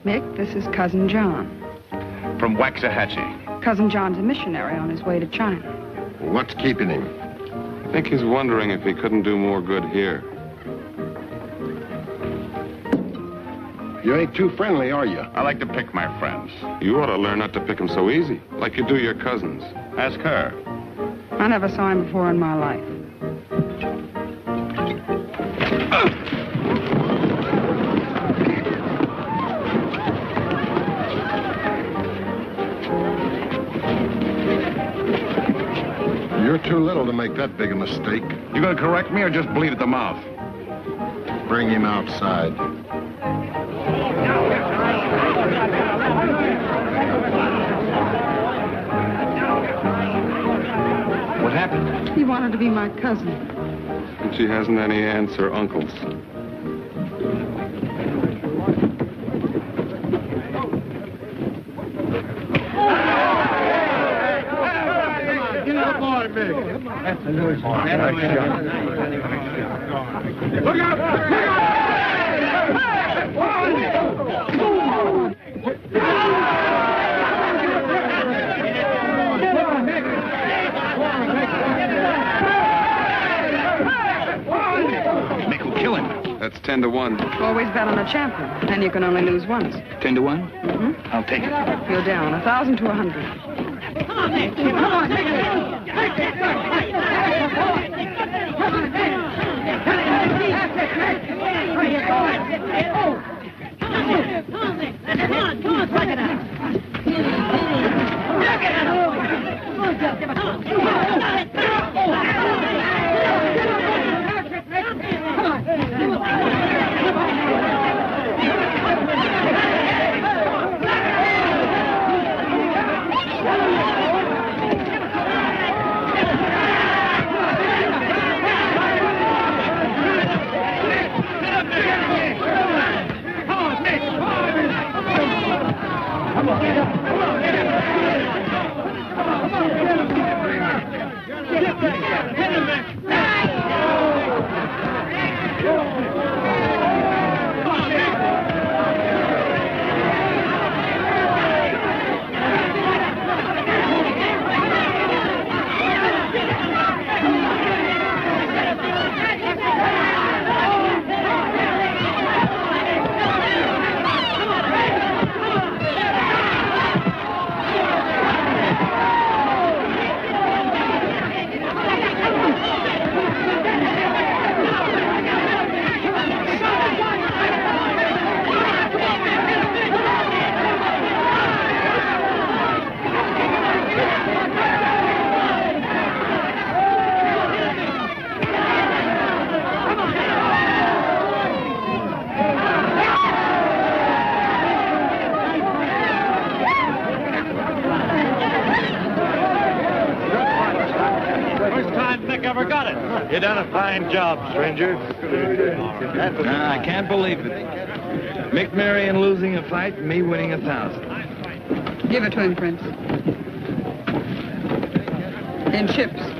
Mick, this is Cousin John. From Waxahachie. Cousin John's a missionary on his way to China. What's keeping him? I think he's wondering if he couldn't do more good here. You ain't too friendly, are you? I like to pick my friends. You ought to learn not to pick him so easy, like you do your cousins. Ask her. I never saw him before in my life. You're too little to make that big a mistake. You gonna correct me or just bleed at the mouth? Bring him outside. What happened? He wanted to be my cousin. And she hasn't any aunts or uncles. Look out! Mick will kill him. That's 10 to 1. Always bet on a champion, and you can only lose once. 10 to 1? Mm-hmm. I'll take it. You're down 1,000 to 100. Come on, Mick. Come on, Mick. You done a fine job, stranger. I can't believe it. Mick Marion losing a fight and me winning 1,000. Give it to him, Prince. In chips.